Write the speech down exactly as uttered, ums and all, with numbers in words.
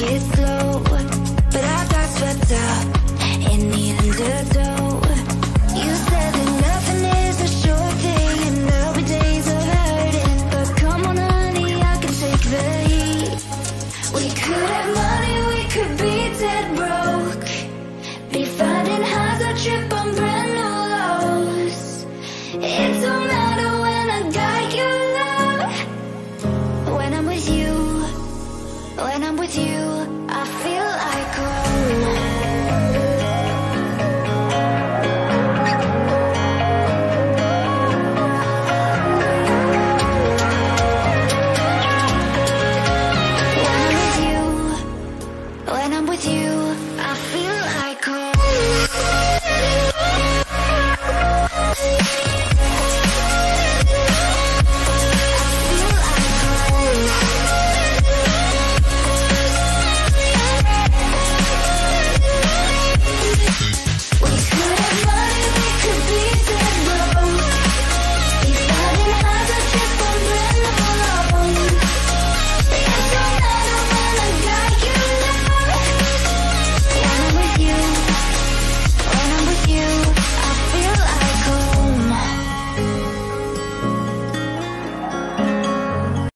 it slow, but I got swept up in the undertow. You said that nothing is a sure thing, and there'll be days of hurting, but come on honey, I can take the heat. We could have money, we could be dead broke, be finding highs or trip on brand new lows. It don't matter when I got your love. When I'm with you, when I'm with you